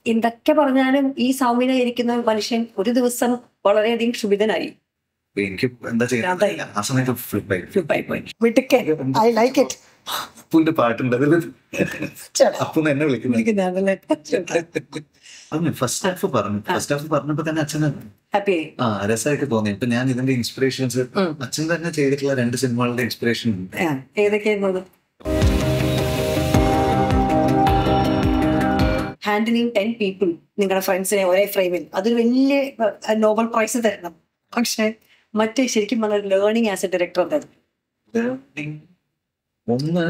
എന്തൊക്കെ പറഞ്ഞാലും ഈ സൗമ്യത ഇരിക്കുന്ന മനുഷ്യൻ ഒരു ദിവസം വളരെയധികം ക്ഷുഭിതനായി. എനിക്ക് എന്താ ചെയ്യാൻ ആ സമയത്ത് ഫ്ലിപ്പായി പോയി. വിട്ടുക്കേ, ഐ ലൈക്ക് ഇറ്റ്. അപ്പുന്റെ പാട്ടുണ്ട് അപ്പു എന്നെ വിളിക്കുന്നത്. ഫസ്റ്റ് ഹാഫ് പറഞ്ഞപ്പോ തന്നെ അച്ഛന് രസമായിട്ട് തോന്നി. ഇപ്പൊ ഞാൻ ഇതിന്റെ ഇൻസ്പിറേഷൻസ് അച്ഛൻ തന്നെ ചെയ്തിട്ടുള്ള 2 സിനിമകളുടെ ഇൻസ്പിറേഷൻ ഏതൊക്കെയായിരുന്നു? ഹാൻഡിലിങ് 10 people, നിങ്ങളുടെ ഫ്രണ്ട്സിനെ ഒരേ ഫ്രെയിമിൽ, അതൊരു വലിയ നോബൽ പ്രൈസ് തരണം. പക്ഷെ മറ്റേ ശരിക്കും പറഞ്ഞ ലേണിംഗ് ആസ് എ ഡയറക്ടർ എന്തായിരുന്നു? ഒന്ന്,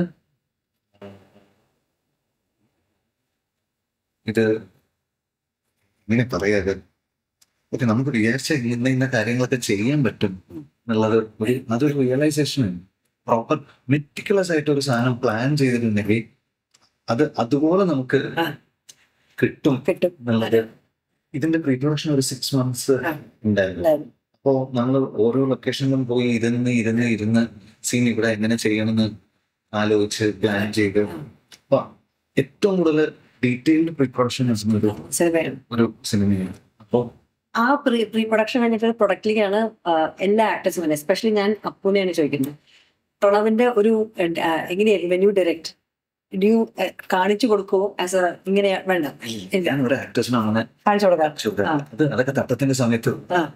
ഇത് ഇങ്ങനെ പറയാതെ നമുക്ക് വിചാരിച്ച ഇന്ന കാര്യങ്ങളൊക്കെ ചെയ്യാൻ പറ്റും എന്നുള്ളത് അതൊരു റിയലൈസേഷൻ. പ്രോപ്പർ മെറ്റിക്കുലസ് ആയിട്ട് ഒരു സാധനം പ്ലാൻ ചെയ്തിട്ടുണ്ടെങ്കിൽ അത് അതുപോലെ നമുക്ക് കിട്ടും എന്നുള്ളത്. ഇതിന്റെ പ്രീ പ്രൊഡക്ഷൻ ഒരു 6 months ഉണ്ടായിരുന്നു. അപ്പോ നമ്മൾ ഓരോ ലൊക്കേഷനിലും പോയി ഇരുന്ന് സീൻ ഇവിടെ എങ്ങനെ ചെയ്യണമെന്ന് ആലോചിച്ച് പ്ലാൻ ചെയ്ത് ഏറ്റവും കൂടുതൽ ഡീറ്റെയിൽഡ് പ്രീ പ്രൊഡക്ഷൻ ഒരു സിനിമയാണ്. അപ്പോ ആ പ്രീ പ്രൊഡക്ഷൻ കഴിഞ്ഞിട്ട് പ്രൊഡക്റ്റിലേക്കാണ് എല്ലാ ആക്ടേഴ്സും, എസ്പെഷ്യലി ഞാൻ അപ്പുനെയാണ് ചോദിക്കുന്നത്. പ്രണവിന്റെ ഒരു എങ്ങനെയായിരുന്നു വെൻ യു ഡയറക്ട്, കാണിച്ചു കൊടുക്കുവോ ആസ് എ ഇങ്ങനെ വേണ്ട കാണിച്ചു കൊടുക്കാം? അതൊക്കെ തട്ടത്തിന്റെ സമയത്ത്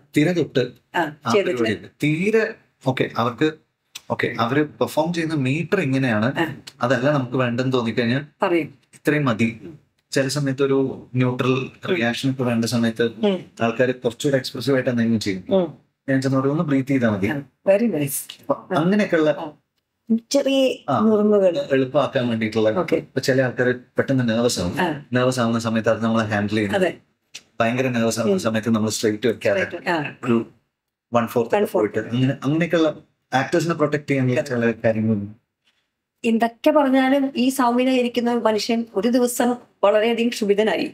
തീരെ അവര് പെർഫോം ചെയ്യുന്ന മീറ്റർ ഇങ്ങനെയാണ്, അതല്ല നമുക്ക് വേണ്ടെന്ന് തോന്നിക്കഴിഞ്ഞാൽ ഇത്രയും മതി. ചില സമയത്ത് ഒരു ന്യൂട്രൽ റിയാക്ഷൻ ഒക്കെ വേണ്ട സമയത്ത് ആൾക്കാർ കുറച്ചുകൂടെ എക്സ്പ്രസീവ് ആയിട്ട് എന്തെങ്കിലും ചെയ്യും. ഞാൻ ചെന്ന് ഒന്ന് ബ്രീത്ത് ചെയ്താൽ മതി. Very nice. അങ്ങനെയൊക്കെയുള്ള ചെറിയ എളുപ്പമാക്കാൻ വേണ്ടിയിട്ടുള്ള. ചില ആൾക്കാർ പെട്ടെന്ന് നെർവസ് ആവുന്ന സമയത്ത് അത് നമ്മൾ ഹാൻഡിൽ ചെയ്യുന്നത്. ഭയങ്കര നെർവസ് ആവുന്ന സമയത്ത് നമ്മൾ സ്ട്രെയിറ്റ് വെക്കാതെ ഒരു 1/4 പോയിട്ട് അങ്ങനെയൊക്കെയുള്ള ആക്ടേഴ്സിനെ പ്രൊട്ടക്ട് ചെയ്യാനുള്ള ചില കാര്യങ്ങളും. എന്തൊക്കെ പറഞ്ഞാലും ഈ സൗമ്യത ഇരിക്കുന്ന മനുഷ്യൻ ഒരു ദിവസം വളരെയധികം ക്ഷുഭിതനായി.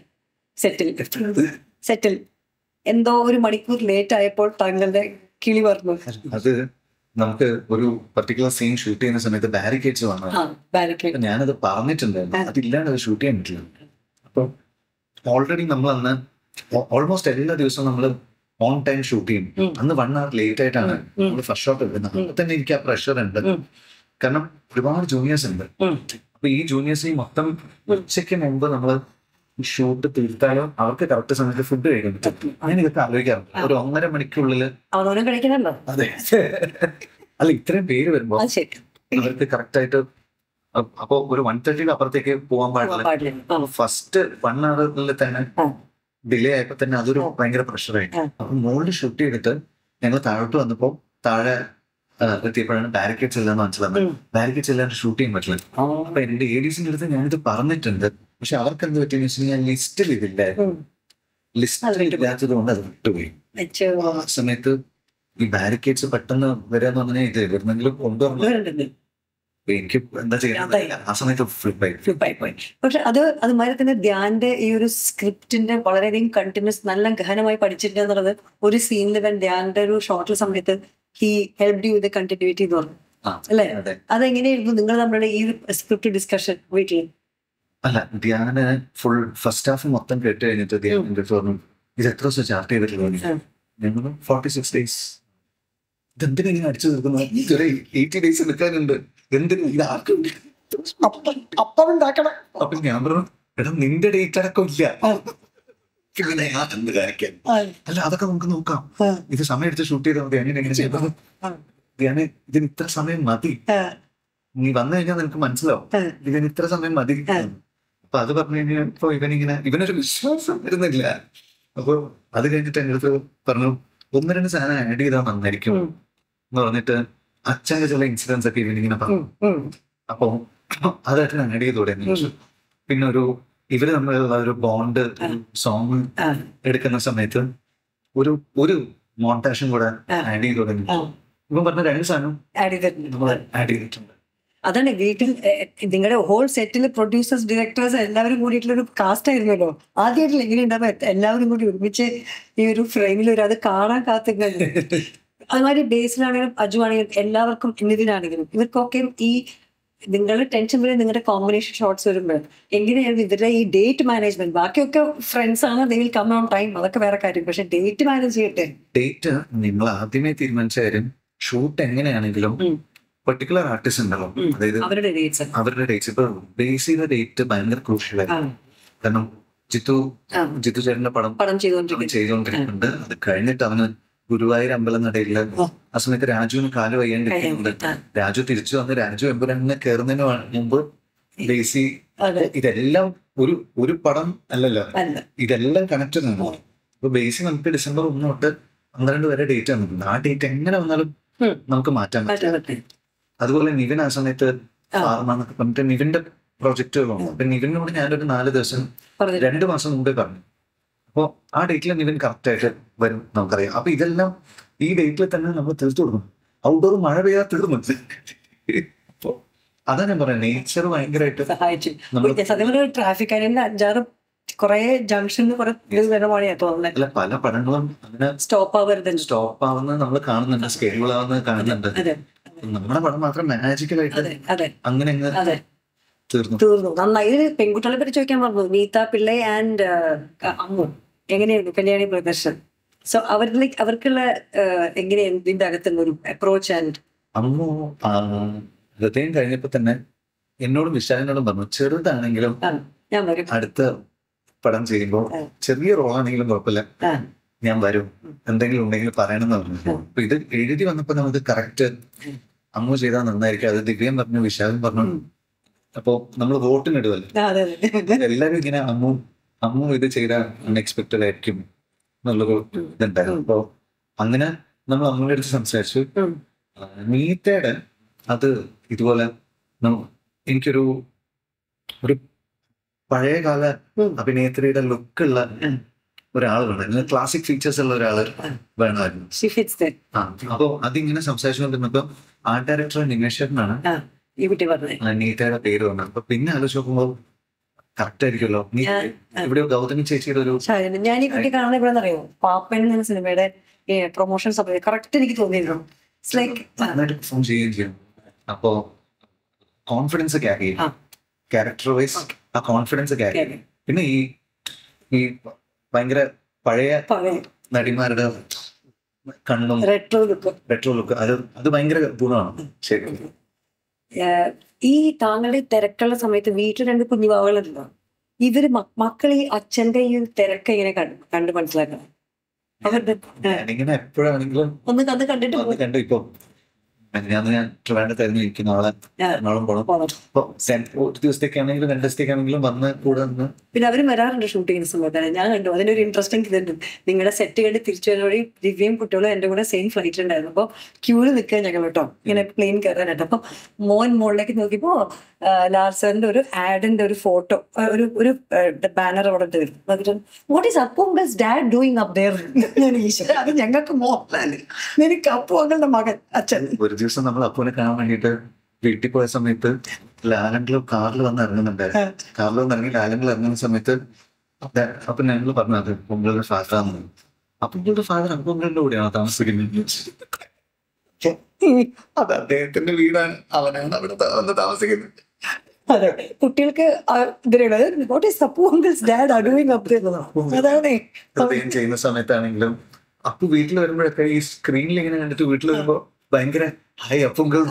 സെറ്റിൽ എന്തോ ഒരു മണിക്കൂർ ലേറ്റ് ആയപ്പോൾ താങ്കളുടെ കിളി പറഞ്ഞു. അത് നമുക്ക് ഒരു പർട്ടിക്കുലർ സീൻ ഷൂട്ട് ചെയ്യുന്ന സമയത്ത് ബാരിക്കേഡ്സ് വന്നു. ഞാനത് പറഞ്ഞിട്ടുണ്ടായിരുന്നു, അതില്ലാണ്ട് അത് ഷൂട്ട് ചെയ്യാൻ പറ്റില്ല. അപ്പൊ ഓൾറെഡി നമ്മൾ അന്ന് ഓൾമോസ്റ്റ് എല്ലാ ദിവസവും നമ്മൾ ഓൺ ടൈം ഷൂട്ട് ചെയ്യും. അന്ന് 1 hour ലേറ്റ് ആയിട്ടാണ് നമ്മൾ ഫസ്റ്റ് ഷോട്ട് എടുക്കുന്നത്. അപ്പൊ തന്നെ എനിക്ക് ആ പ്രഷർ ഉണ്ട്, കാരണം ഒരുപാട് ജൂനിയേഴ്സ് ഉണ്ട്. അപ്പൊ ഈ ജൂനിയേഴ്സ് മൊത്തം ഉച്ചയ്ക്ക് മുമ്പ് നമ്മള് ഷൂട്ട് തീർത്താലും അവർക്ക് കറക്റ്റ് സമയത്ത് ഫുഡ് കഴിക്കാൻ പറ്റും. ഞാൻ ഇതൊക്കെ ആലോചിക്കാറുണ്ട്. ഒരു 1.5 മണിക്കുള്ളില് അതെ അല്ല ഇത്രയും പേര് വരുമ്പോ അവർക്ക് കറക്റ്റ് ആയിട്ട് അപ്പൊ ഒരു 1:30 അപ്പുറത്തേക്ക് പോകാൻ പാടില്ല. ഫസ്റ്റ് 1 hour തന്നെ ഡിലേ ആയപ്പോ തന്നെ അതൊരു ഭയങ്കര പ്രഷറായി. അപ്പൊ മുകളിൽ ഷൂട്ട് ചെയ്തിട്ട് ഞങ്ങൾ താഴോട്ട് വന്നപ്പോ താഴെ എത്തിയപ്പോഴാണ് ബാരിക്കേഡ്സ് ഇല്ലെന്ന് മനസ്സിലാവുന്നത്. ബാരിക്കേഡ്സ് ഇല്ലാണ്ട് ഷൂട്ട് ചെയ്യാൻ പറ്റില്ല. അപ്പൊ എന്റെ ADസിന്റെ അടുത്ത് ഞാനിത് പറഞ്ഞിട്ടുണ്ട്. പക്ഷെ അവർക്ക് എന്ത് പറ്റിയെന്ന് വെച്ചാൽ ഞാൻ ലിസ്റ്റിൽ ഇതില്ലായിരുന്നു. ലിസ്റ്റിൽ ഇല്ലാത്തത് കൊണ്ട് അത് വിട്ടുപോയി. ആ സമയത്ത് ഈ ബാരിക്കേഡ്സ് പെട്ടെന്ന് വരാന്ന് പറഞ്ഞാൽ ഇത് എവിടെന്നെങ്കിലും കൊണ്ടുവരണം. എനിക്ക് എന്താ ചെയ്യാൻ ആ സമയത്ത് ഫ്ലിപ്പായി പോയി. പക്ഷെ അതുമാതിരി തന്നെ ധ്യാന്റെ ഈ ഒരു സ്ക്രിപ്റ്റിന്റെ വളരെയധികം കണ്ടിന്യൂസ് നല്ല ഗഹനമായി പഠിച്ചിട്ടുണ്ട് എന്നുള്ളത് ഒരു സീനിൽ ധ്യാന്റെ ഒരു ഷോർട്ടിൽ സമയത്ത് he helped you with continuity എന്ന് പറഞ്ഞു അല്ലേ? അതെങ്ങനെയായിരുന്നു നിങ്ങൾ നമ്മുടെ ഈ സ്ക്രിപ്റ്റ് ഡിസ്കഷൻ വീട്ടിൽ? അല്ല, ധ്യാന് ഫുൾ ഫസ്റ്റ് ഹാഫ് മൊത്തം കേട്ട് കഴിഞ്ഞിട്ട് ധ്യാനിന്റെ ഇത് എത്ര ദിവസം ചാർട്ട് ചെയ്തിട്ടുള്ളത്? ഞങ്ങൾ 46 days. ഇതെന്തിനാ ഇങ്ങനെ അടിച്ചു തീർക്കുന്നത്? 80 days എടുക്കാനുണ്ട്. എന്തിനാ ഇത് ആർക്കും അപ്പം അപ്പൊ ഞാൻ പറഞ്ഞു, എടാ നിന്റെ ഡേറ്റ് അടക്കം ഇല്ല, എന്ത് കാണിക്കാൻ? അല്ല അതൊക്കെ നമുക്ക് നോക്കാം. ഇത് സമയം എടുത്ത് ഷൂട്ട് ചെയ്താൽ മതി. എങ്ങനെ ചെയ്തത്? ധ്യാന് ഇതിന് ഇത്ര സമയം മതി, നീ വന്നു കഴിഞ്ഞാൽ നിനക്ക് മനസ്സിലാവും ഇതിന് ഇത്ര സമയം മതി. അപ്പൊ അത് പറഞ്ഞു കഴിഞ്ഞപ്പോ ഇവനൊരു വിശ്വാസം വരുന്നില്ല. അപ്പൊ അത് കഴിഞ്ഞിട്ട് എന്റെ അടുത്ത് പറഞ്ഞു, 1-2 സാധനം ആഡ് ചെയ്താൽ നന്നായിരിക്കും എന്ന് പറഞ്ഞിട്ട് അച്ഛൻ്റെ ചില ഇൻസിഡൻസ് ഒക്കെ ഇവനിങ്ങനെ പറഞ്ഞു. അപ്പൊ അതായിട്ട് ആഡ് ചെയ്തോടെ. പിന്നെ ഇവര് തമ്മിലുള്ള ഒരു ബോണ്ട് സോങ് എടുക്കുന്ന സമയത്ത് ഒരു മോണ്ടാഷും കൂടെ ആഡ് ചെയ്തോടെ. ഇവൻ പറഞ്ഞ 2 സാധനം ആഡ് ചെയ്തിട്ടുണ്ട്. അതാണ് വീട്ടിൽ നിങ്ങളുടെ ഹോൾ സെറ്റിൽ പ്രൊഡ്യൂസേഴ്സ് ഡയറക്ടേഴ്സ് എല്ലാവരും കൂടിയിട്ടുള്ള ഒരു കാസ്റ്റ് ആയിരുന്നല്ലോ. ആദ്യമായിട്ടില്ല എങ്ങനെ ഉണ്ടാവുക എല്ലാവരും കൂടി ഒരുമിച്ച് ഈ ഒരു ഫ്രെയിമിൽ അത് കാണാൻ കാത്തിരുന്നത്. അതുമാതിരി ബേസിലാണെങ്കിലും അജു ആണെങ്കിലും എല്ലാവർക്കും നിതിനാണെങ്കിലും ഇവർക്കൊക്കെ ഈ നിങ്ങൾ ടെൻഷൻ വരെ നിങ്ങളുടെ കോമ്പിനേഷൻ ഷോട്ട്സ് വരുമ്പോൾ എങ്ങനെയാണ് ഇവരുടെ ഈ ഡേറ്റ് മാനേജ്മെന്റ്? ബാക്കിയൊക്കെ ഫ്രണ്ട്സ് ആണ്, they will come on time, അതൊക്കെ വേറെ കാര്യം. പക്ഷെ ഡേറ്റ് മാനേജ് ചെയ്യട്ടെ. ഡേറ്റ് നിങ്ങൾ ആദ്യമേ തീരുമാനിച്ച കാര്യം ഷൂട്ട് എങ്ങനെയാണെങ്കിലും പെർട്ടിക്കുലർ ആർട്ടിസ്റ്റ് ഉണ്ടല്ലോ, അതായത് അവരുടെ ഡേറ്റ്സ് ഇപ്പൊ ബേസ് ചെയ്ത ഡേറ്റ് ഭയങ്കര ക്രൂഷ്യലായിരുന്നു. കാരണം ജിത്തു ചേട്ടന്റെ പടം ചെയ്തുകൊണ്ടിരിക്കുന്നുണ്ട്. അത് കഴിഞ്ഞിട്ട് അവന് ഗുരുവായൂർ അമ്പലം നടയില്ല. ആ സമയത്ത് രാജുവിന് കാല് വയ്യാണ്ടിരിക്കുന്നുണ്ട്. രാജു തിരിച്ചു വന്ന് രാജു എമ്പുരാനെ കയറുന്നതിന് മുമ്പ് ബേസി ഇതെല്ലാം ഒരു പടം അല്ലല്ലോ, ഇതെല്ലാം കണക്റ്റഡ് ആണ്. അപ്പൊ ബേസി നമുക്ക് ഡിസംബർ 1 തൊട്ട് 12 വരെ ഡേറ്റ് ആണ്. ആ ഡേറ്റ് എങ്ങനെ വന്നാലും നമുക്ക് മാറ്റാൻ പറ്റും. അതുപോലെ നിവിൻ ആ സമയത്ത് ഫാർമാന്നൊക്കെ പറഞ്ഞിട്ട് നിവിന്റെ പ്രൊജക്ടുകളുണ്ട്. അപ്പൊ നിവിനോട് ഞാനൊരു 4 ദിവസം 2 മാസം മുമ്പേ പറഞ്ഞു. അപ്പോൾ ആ ഡേറ്റിൽ നിവിൻ കറക്റ്റ് ആയിട്ട് വരും നമുക്കറിയാം. അപ്പൊ ഇതെല്ലാം ഈ ഡേറ്റിൽ തന്നെ നമ്മൾ തീർത്തു കൊടുക്കും. ഔട്ട്ഡോർ മഴ പെയ്യാതെ തീർന്നു. അപ്പൊ അതാ ഞാൻ പറയാം, നേച്ചർ ഭയങ്കരമായിട്ട് സഹായിച്ചു. ട്രാഫിക് അഞ്ചാറ് കുറെ ജംഗ്ഷനിൽ കുറെ തോന്നുന്നത്. അല്ല, പല പടങ്ങളും അങ്ങനെ സ്റ്റോപ്പ് ആവുന്നത് നമ്മൾ കാണുന്നുണ്ട്, സ്കെഡ്യൂൾ ആവുന്നത് കാണുന്നുണ്ട്. നമ്മുടെ പടം മാത്രം മാജിക്കലായിട്ട് അങ്ങനെ തീർന്നു. നന്നായി. ഇതിന് പെൺകുട്ടികളെ പറ്റി ചോദിക്കാൻ പറഞ്ഞു. നീത പിള്ളை ആൻഡ് അമ്മു എങ്ങനെയായിരുന്നു കല്യാണി പ്രദർശൻ? സോ അവർക്കുള്ള എങ്ങനെയാണ് ഇതിന്റെ അകത്തുള്ള ഒരു അപ്രോച്ച്? ആൻഡ് അമ്മു ഹൃദയം കഴിഞ്ഞപ്പോ തന്നെ എന്നോടും വിശാലിനോടും പറഞ്ഞു, ചെറുതാണെങ്കിലും ഞാൻ വരും, അടുത്ത പടം ചെയ്യുമ്പോൾ ചെറിയ റോളാണെങ്കിലും കുഴപ്പമില്ല, ഞാൻ വരും, എന്തെങ്കിലും ഉണ്ടെങ്കിൽ പറയണമെന്ന് പറഞ്ഞു. അപ്പൊ ഇത് എഴുതി വന്നപ്പോ നമുക്ക് കറക്റ്റ് അമ്മു ചെയ്താൽ നന്നായിരിക്കും. അത് ദിവ്യം പറഞ്ഞു, വിശാലും പറഞ്ഞു. അപ്പൊ നമ്മൾ വോട്ടിനിടുവല്ലോ, എല്ലാരും ഇങ്ങനെ അമ്മു ഇത് ചെയ്താൽ അൺഎക്സ്പെക്ടഡ് ആയിരിക്കും എന്നുള്ളൊരു ഇതുണ്ടായിരുന്നു. അപ്പൊ അങ്ങനെ നമ്മൾ അമ്മയുടെ അടുത്ത് സംസാരിച്ചു. നീതയുടെ അത് ഇതുപോലെ എനിക്കൊരു പഴയകാല അഭിനേത്രിയുടെ ലുക്കുള്ള ഒരാൾ വേണം, ക്ലാസിക് ഫീച്ചേഴ്സ് ഉള്ള ഒരാള് വേണമായിരുന്നു. അപ്പൊ അതിങ്ങനെ സംസാരിച്ചുകൊണ്ടിരുന്നപ്പോ ആർട്ട് ഡയറക്ടർ നിമേഷനാണ് നീതയുടെ പേര് വന്നത്. അപ്പൊ പിന്നെ ആലോചിച്ച് നോക്കുമ്പോ കറക്റ്റ് ആയിരിക്കുമല്ലോ. ഇവിടെ ഗൗതമി ചേച്ചിയുടെ ഒരു ഞാൻ ഈ കുട്ടി കാണുന്ന ഇവിടെ അറിയോ, പാപ്പൻ എന്ന സിനിമയുടെ പ്രൊമോഷൻ സമയത്ത് കറക്റ്റ് എനിക്ക് തോന്നിയിരുന്നു. നന്നായിട്ട് പെർഫോം ചെയ്യുകയും ചെയ്യും. അപ്പോ കോൺഫിഡൻസ് ക്യാരി ചെയ്യും, ക്യാരക്ടർ വൈസ് ആ കോൺഫിഡൻസ് ക്യാരി ചെയ്യും. പിന്നെ ഈ ഭയങ്കര പഴയ നടിമാരുടെ കണ്ണും റെട്രോ ലുക്ക് അത് ഭയങ്കര ഗുണമാണ്. ശരി. ഈ താങ്കളുടെ തിരക്കുള്ള സമയത്ത് വീട്ടിൽ 2 കുഞ്ഞുവാവുകളുണ്ടോ? ഇവര് മക്കൾ ഈ അച്ഛന്റെ ഈ തിരക്ക് എങ്ങനെ കണ്ടു മനസ്സിലാക്കണം? ഞാനിങ്ങനെ എപ്പോഴാണെങ്കിലും ഒന്ന് കണ്ടിട്ട് ഇപ്പൊ ഞാൻ ട്രിവാൻഡ്രത്തായിരുന്നു ഇരിക്കുന്ന ആളെ എറണാകുളം പോകണം. അപ്പൊ ഒരു ദിവസത്തേക്കാണെങ്കിലും 2 ദിവസത്തേക്കാണെങ്കിലും വന്ന് കൂടെ നിന്ന് പിന്നെ അവരും വരാറുണ്ട് ഷൂട്ടിങ്ങിന് സമയത്താണ്. ഞാൻ കണ്ടു അതിനൊരു ഇൻട്രസ്റ്റിംഗ് ഇതുണ്ട്. നിങ്ങളുടെ സെറ്റ് കണ്ട് തിരിച്ചു വരുന്നവഴി ദിവ്യയും കുട്ടികളും എന്റെ കൂടെ സെയിം ഫ്ലൈറ്റ് ഉണ്ടായിരുന്നു. അപ്പൊ ക്യൂല് നിൽക്കുക ഞങ്ങൾ കേട്ടോ, ഇങ്ങനെ പ്ലെയിൻ കയറാനായിട്ട്. അപ്പൊ മോളിലേക്ക് നോക്കിയപ്പോ ലാർസറിന്റെ ഒരു ആഡിന്റെ ഒരു ഫോട്ടോ, ഒരു ബാനർ അവിടെ വരും. What is Appu uncle's dad doing up there? ഞാൻ ഈശ്വര, അത് ഞങ്ങൾക്ക് മോഹൻലാല്, എനിക്ക് അപ്പു അങ്കിളുടെ മകൻ അച്ഛൻ. ഒരു ദിവസം നമ്മൾ അപ്പുവിനെ കാണാൻ വേണ്ടിയിട്ട് വീട്ടിൽ പോയ സമയത്ത് ലാലങ്കിളും കാറിൽ വന്ന് ഇറങ്ങുന്നുണ്ടായിരുന്നു. കാറിൽ വന്ന് ഇറങ്ങി ലാലങ്കിൾ ഇറങ്ങുന്ന സമയത്ത് അപ്പൊ ഞങ്ങൾ പറഞ്ഞത് പൊങ്കളുടെ ഫാദറാന്ന്. അപ്പുകളുടെ ഫാദർ അപ്പുകളുടെ കൂടെയാണോ താമസിക്കുന്നത്? അത് അദ്ദേഹത്തിന്റെ വീടാണ്, അവനാണ് അവിടെ വന്ന് താമസിക്കുന്നത്. അതെ, കുട്ടികൾക്ക് ചെയ്യുന്ന സമയത്താണെങ്കിലും അപ്പു വീട്ടിൽ വരുമ്പോഴൊക്കെ ഈ സ്ക്രീനിൽ ഇങ്ങനെ കണ്ടിട്ട് വീട്ടിൽ വരുമ്പോ ഭയങ്കര ഹായ് അപ്പുങ്കൾ.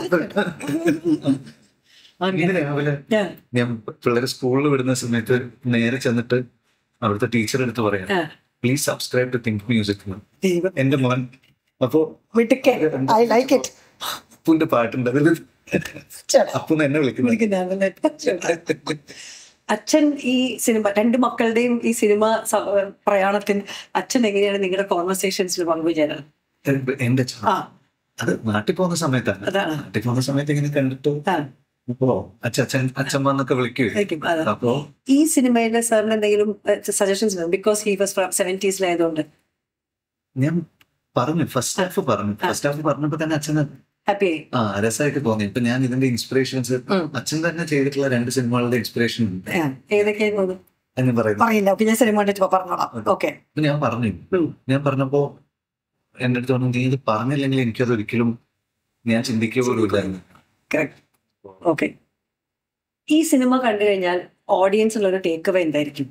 ഇങ്ങനെ രാവിലെ ഞാൻ പിള്ളേരെ സ്കൂളിൽ വിടുന്ന സമയത്ത് നേരെ ചെന്നിട്ട് അവിടുത്തെ ടീച്ചർ എടുത്ത് പറയാം, please subscribe to Think Music എന്റെ മോൻ. അപ്പോ അപ്പുവിന്റെ പാട്ടുണ്ട്, അതിൽ അപ്പുന്ന് എന്നെ വിളിക്കുന്നത്. അച്ഛൻ ഈ സിനിമ 2 മക്കളുടെയും ഈ സിനിമ പ്രയാണത്തിന് അച്ഛൻ എങ്ങനെയാണ് നിങ്ങളുടെ കോൺവെർസേഷൻസിൽ പങ്കുചേരാൻ? എന്റെ അത് നാട്ടിൽ പോകുന്ന സമയത്താണ്. നാട്ടിൽ പോകുന്ന സമയത്ത് ഇങ്ങനെ കണ്ടിട്ട് അച്ഛമ്മ എന്നൊക്കെ വിളിക്കും. അപ്പോ ഈ സിനിമയിലെ സാറിന് എന്തെങ്കിലും suggestions? Because he was 70s ആയതുകൊണ്ട് ഞാൻ പറഞ്ഞു, ഫസ്റ്റ് ഹാഫ് പറഞ്ഞപ്പോ തന്നെ അച്ഛന് രസമായിട്ട് തോന്നി. ഇപ്പൊ ഞാൻ ഇതിന്റെ ഇൻസ്പിറേഷൻസ് അച്ഛൻ തന്നെ ചെയ്തിട്ടുള്ള 2 സിനിമകളുടെ ഇൻസ്പിറേഷൻ ഉണ്ട്. ഞാൻ പറഞ്ഞപ്പോ എന്റെ അടുത്ത് പറഞ്ഞു, നീ ഇത് പറഞ്ഞില്ലെങ്കിൽ എനിക്കത് ഒരിക്കലും ഞാൻ ചിന്തിക്കുക പോലും ഇല്ലായിരുന്നു. ഈ സിനിമ കണ്ടു കഴിഞ്ഞാൽ ഓഡിയൻസ് ഉള്ള ഒരു ടേക്ക് അവേ എന്തായിരിക്കും?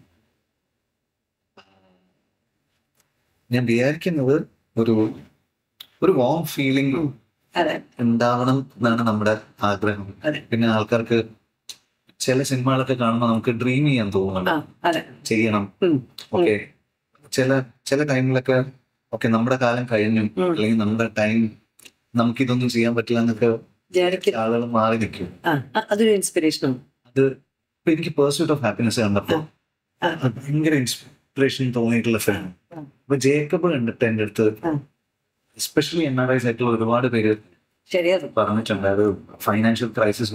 ഞാൻ വിചാരിക്കുന്നത് ഒരു ഒരു വാം ഫീലിംഗ് ഉണ്ടാവണം എന്നാണ് നമ്മുടെ ആഗ്രഹം. പിന്നെ ആൾക്കാർക്ക് ചില സിനിമകളൊക്കെ കാണുമ്പോൾ നമുക്ക് ഡ്രീം ചെയ്യാൻ തോന്നുന്നുണ്ട്, ചെയ്യണം. ഓക്കെ, ചില ടൈമിലൊക്കെ ഓക്കെ നമ്മുടെ കാലം കഴിഞ്ഞു, അല്ലെങ്കിൽ നമ്മുടെ ടൈം നമുക്കിതൊന്നും ചെയ്യാൻ പറ്റില്ല എന്നൊക്കെ ആളുകൾ മാറി നിൽക്കും. അതൊരു ഇൻസ്പിറേഷൻ. അത് ഇപ്പൊ എനിക്ക് പേഴ്സ്യൂട്ട് ഓഫ് ഹാപ്പിനെസ് കണ്ടപ്പോ ഭയങ്കര ഇൻസ്പിറേഷൻ തോന്നിയിട്ടുള്ള ഫിലിം. അപ്പൊ ജേക്കബ് കണ്ടിട്ട് എൻ്റെ അടുത്ത് എസ്പെഷ്യലി NRIs ആയിട്ടുള്ള ഒരുപാട് പേര് പറഞ്ഞിട്ടുണ്ട് അത് ഫൈനാൻഷ്യൽ ക്രൈസിസ്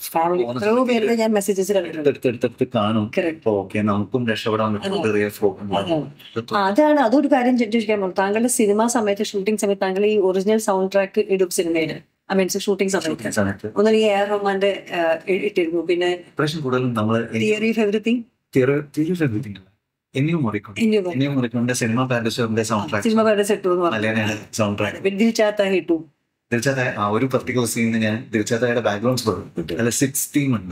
എടുത്തെടുത്ത് കാണും. ഓക്കെ, നമുക്കും രക്ഷപ്പെടാൻ അതാണ്. അതൊരു കാര്യം ചോദിക്കാൻ പോകും. താങ്കളുടെ സിനിമ സമയത്ത്, ഷൂട്ടിംഗ് സമയത്ത് താങ്കൾ ഈ ഒറിജിനൽ സൗണ്ട് ട്രാക്ക് ഇടും സിനിമയില്? ഐ മീൻസ് ഷൂട്ടിംഗ് സമയത്ത് ഒന്നും ഈ AR റഹ്മാന്റെ ഇട്ടിരുന്നു. പിന്നെ തിയറി ഓഫ് എവരിതിങ്, സിനിമ പാരഡൈസിന്റെ സൗണ്ട് ട്രാക്ക് ഇട്ടു. തീർച്ചയായും ആ ഒരു പർട്ടിക്കുലർ സീനിന് ഞാൻ തീർച്ചയായും ബാക്ക്ഗ്രൗണ്ട് സ്കോർ അല്ല 6 ടീം ഉണ്ട്,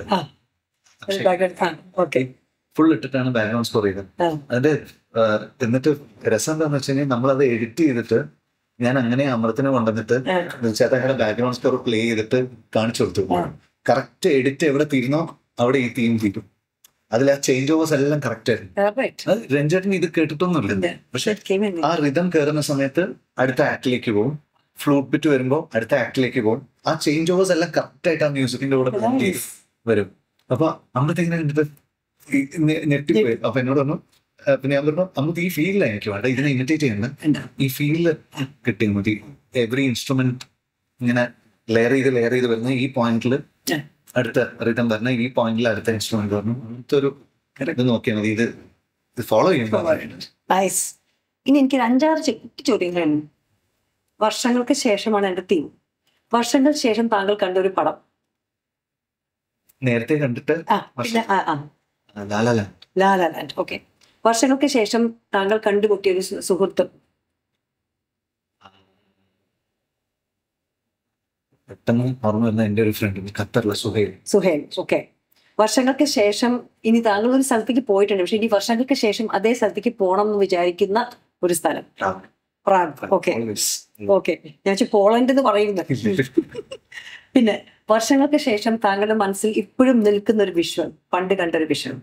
ഫുൾ ഇട്ടിട്ടാണ് ബാക്ക്ഗ്രൗണ്ട് സ്കോർ ചെയ്തത്. അതിന്റെ എന്നിട്ട് രസം എന്താന്ന് വെച്ച് കഴിഞ്ഞാൽ നമ്മളത് എഡിറ്റ് ചെയ്തിട്ട് ഞാൻ അങ്ങനെ അമൃതനെ കൊണ്ടുവന്നിട്ട് തീർച്ചയായും ബാക്ക്ഗ്രൗണ്ട് സ്കോർ പ്ലേ ചെയ്തിട്ട് കാണിച്ചു കൊടുത്തു. കറക്റ്റ് എഡിറ്റ് എവിടെ തീരുന്നോ അവിടെ ഈ തീം തീരും. അതിൽ ആ ചേഞ്ച് ഓവേഴ്സ് എല്ലാം കറക്റ്റ് ആയിരുന്നു. രഞ്ജേട്ടന് ഇത് കേട്ടിട്ടൊന്നുമില്ല, പക്ഷെ ആ റിതം കയറുന്ന സമയത്ത് അടുത്ത ആക്ടിലേക്ക് പോകും, ഫ്ലൂട്ട് ബിറ്റ് വരുമ്പോൾ അടുത്ത ആക്ടിലേക്ക് പോകും. ആ ചേഞ്ച് ഓവേഴ്സ് എല്ലാം കറക്റ്റ് ആയിട്ട് ആ മ്യൂസിക്കിന്റെ കൂടെ വരും. അപ്പൊ അമൃത ഇങ്ങനെ കണ്ടിട്ട് ഞെട്ടിപ്പോയി. അപ്പൊ എന്നോട് പറഞ്ഞു, പിന്നെ ഞാൻ പറഞ്ഞു അമൃത ഈ ഫീലിലാണ് എനിക്ക് വേണ്ട, ഇതിനെ ഇമിറ്റേറ്റ് ചെയ്യണ്ട, ഈ ഫീലില് കിട്ടിയാൽ മതി. എവറി ഇൻസ്ട്രുമെന്റ് ഇങ്ങനെ ലെയർ ചെയ്ത് വരുന്ന ഈ പോയിന്റില് അടുത്ത റിതം പറഞ്ഞ ഈ പോയിന്റിൽ അടുത്ത ഇൻസ്ട്രുമെന്റ് പറഞ്ഞു. അടുത്തൊരു ഇത് നോക്കിയാൽ മതി, ഇത് ഫോളോ ചെയ്യുമ്പോൾ. ഇനി എനിക്ക് 5-6 ചോദ്യങ്ങളുണ്ട്. വർഷങ്ങൾക്ക് ശേഷമാണ് എന്റെ തീം. വർഷങ്ങൾക്ക് ശേഷം താങ്കൾ കണ്ട ഒരു പടം? നേരത്തെ കണ്ടിട്ട് ലാലാലാൻഡ്. ഓക്കെ. വർഷങ്ങൾക്ക് ശേഷം താങ്കൾ കണ്ടുമുട്ടിയ ഒരു സുഹൃത്ത്? പെട്ടെന്ന് ഓർമ്മ വരുന്ന എന്റെ ഒരു ഫ്രണ്ട് ഖത്തറിലെ സുഹൈൽ. ഓക്കെ. വർഷങ്ങൾക്ക് ശേഷം ഇനി താങ്കൾ ഒരു സ്ഥലത്തേക്ക് പോയിട്ടുണ്ട്, പക്ഷെ ഇനി വർഷങ്ങൾക്ക് ശേഷം അതേ സ്ഥലത്തേക്ക് പോകണം എന്ന് വിചാരിക്കുന്ന ഒരു സ്ഥലം? പ്രാഗ്. ഓക്കെ. ഞാൻ പോളണ്ട് എന്ന് പറയുന്നത്. പിന്നെ വർഷങ്ങൾക്ക് ശേഷം താങ്കളുടെ മനസ്സിൽ ഇപ്പോഴും നിൽക്കുന്ന ഒരു വിഷ്വൽ, പണ്ട് കണ്ടൊരു വിഷ്വൽ?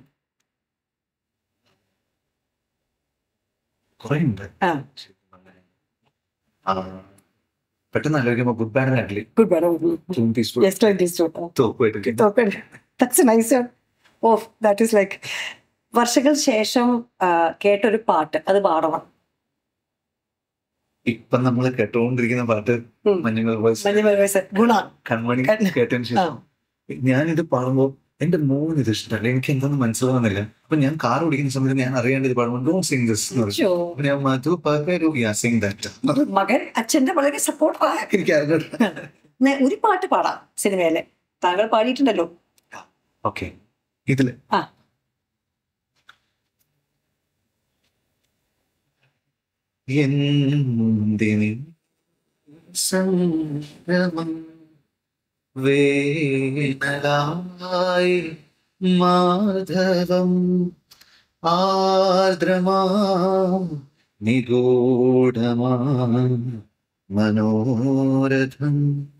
പെട്ടെന്ന് ആലോചിക്കുമ്പോൾ ഗുഡ് ബാഡ് ആൻഡ് വർഷങ്ങൾക്ക് ശേഷം കേട്ടൊരു പാട്ട്, അത് പാടണം. ഇപ്പൊ നമ്മൾ കേട്ടോണ്ടിരിക്കുന്ന പാട്ട് കൺമണി കേട്ടതിന് ശേഷം ഞാനിത് പാടുമ്പോ എന്റെ മോന് ഇത് ഇഷ്ടമല്ല, എനിക്ക് എന്തൊന്നും മനസ്സിലാവുന്നില്ല. അപ്പൊ ഞാൻ കാർ ഓടിക്കുന്ന സമയത്ത് ഞാൻ അറിയാണ്ട് ഇത് പാടുമ്പോൾ ഡോണ്ട് സിംഗ് ദിസ് എന്ന് പറഞ്ഞു. ഞാൻ മധു സിംഗ് ദാറ്റ്. മകൻ അച്ഛന്റെ വളരെ സപ്പോർട്ടാണ്. ഒരു പാട്ട് പാടാം സിനിമയിലെ, താങ്കൾ പാടിയിട്ടുണ്ടല്ലോ. ഓക്കെ, ഇതില് എന്തിന് സംഗമം വേനലായി മാധവം ആർദ്രമാ നിഗൂഢമാ മനോരഥം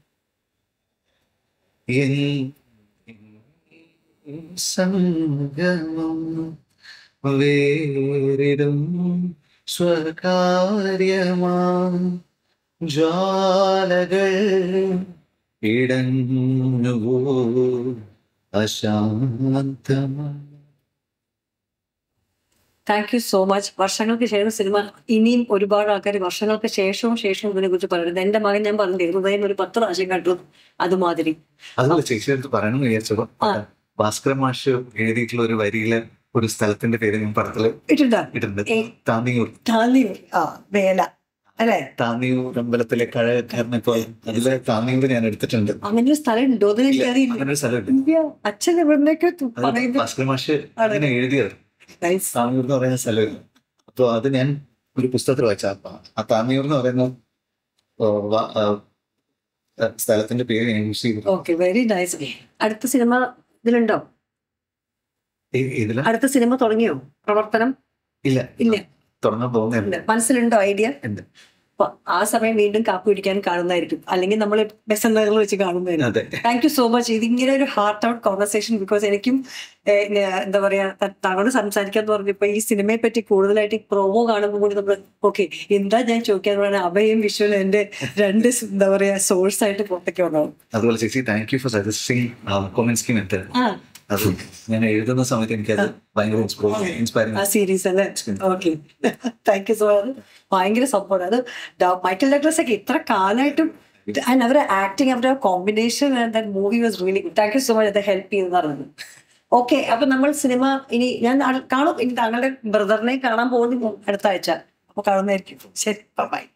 സംഗമം വേറിടും സ്വകാര്യമാ ജ്വാലകൾ ഇടഞ്ഞുവോ അശാന്തമാ. Thank you so much. വർഷങ്ങൾക്ക് ശേഷം സിനിമ, ഇനിയും ഒരുപാട് ആൾക്കാർ വർഷങ്ങൾക്ക് ശേഷവും ഇതിനെ കുറിച്ച് പറയുന്നത്. എന്റെ മകൻ ഞാൻ പറഞ്ഞു ഹൃദയം ഒരു 10 പ്രാവശ്യം കണ്ടു അതുമാതിരി. അതുപോലെ ചേച്ചിയെടുത്ത് പറയണമെന്ന് വിചാരിച്ചപ്പോ ഭാസ്കര മാഷ് എഴുതിയിട്ടുള്ള ഒരു വരിയിലെ ഒരു സ്ഥലത്തിന്റെ പേര് ഞാൻ പടത്തില് ഇട്ടിട്ടുണ്ട്. താന്നിയൂർ. വേല അല്ലെ? താന്നിയൂർ അമ്പലത്തിലെ കഴകക്കാരനൊക്കെ അതിലെ താന്നിയൂർ ഞാൻ എടുത്തിട്ടുണ്ട്. അങ്ങനെ ഒരു സ്ഥലം ഉണ്ടോ? അങ്ങനെ ഒരു സ്ഥലമുണ്ട്. അച്ഛൻ എവിടുന്നൊക്കെ ഭാസ്കര മാഷ് അങ്ങനെ എഴുതിയത് താന്നിയൂർ എന്ന് പറയുന്ന സ്ഥലമില്ല. അപ്പൊ അത് ഞാൻ ഒരു പുസ്തകത്തിൽ വായിച്ച ആ താന്നിയൂർ എന്ന് പറയുന്ന സ്ഥലത്തിന്റെ പേര് ഞാൻ യൂസ് ചെയ്തു. Okay, very nice. അടുത്ത സിനിമ ഇതിലുണ്ടോ? ഇതില അടുത്ത സിനിമ തുടങ്ങിയോ പ്രവർത്തനം? ഇല്ല ഇല്ല, തുടങ്ങാൻ പോകുന്നില്ല. മനസ്സിലുണ്ടോ ഐഡിയ? ഉണ്ട്. അപ്പൊ ആ സമയം വീണ്ടും കാപ്പി കുടിക്കാൻ കാണുന്നതായിരിക്കും, അല്ലെങ്കിൽ നമ്മൾ ബെസന്നറിൽ വെച്ച് കാണുന്നതായിരിക്കും. അതെ. Thank you so much. ഇതിങ്ങനെ ഒരു ഹാർട്ട് ഔട്ട് കോൺവെർസേഷൻ. ബിക്കോസ് എനിക്കും എന്താ പറയാ, താങ്കളോട് സംസാരിക്കാന്ന് പറഞ്ഞപ്പോ ഈ സിനിമയെ പറ്റി കൂടുതലായിട്ട് പ്രൊമോ കാണുമ്പോൾ കൂടി നമ്മൾ ഓക്കെ എന്താ ഞാൻ ചോദിക്കാന്ന് പറഞ്ഞാൽ അഭയം വിഷ്വൽ എന്റെ രണ്ട് എന്താ പറയാ സോഴ്സ് ആയിട്ട് പുറത്തേക്ക് ഉണ്ടാവും. അതുപോലെ ചേച്ചി thank you for suggesting Komensky method. അത് ഞാൻ എഴുതുന്ന സമയത്ത് എനിക്കത് ഭയങ്കര ഇൻസ്പയറിംഗ് ആ സീരീസ് അല്ലേ? Okay, thank you so much. ഭയങ്കര സപ്പോർട്ട്. അത് മൈക്കൽ ഡഗ്ലസ് ഒക്കെ ഇത്ര കാലമായിട്ടും അവരുടെ ആക്ടിങ്, അവരുടെ combination movie was really good. Thank you so much. അത് ഹെൽപ്പ് ചെയ്യുന്ന പറഞ്ഞത്. ഓക്കെ, അപ്പൊ നമ്മൾ സിനിമ ഇനി ഞാൻ കാണും. ഇനി താങ്കളുടെ ബ്രദറിനെ കാണാൻ പോകുന്നു അടുത്ത ആഴ്ച. അപ്പൊ കാണുന്നതായിരിക്കും. ശരി, ബൈ.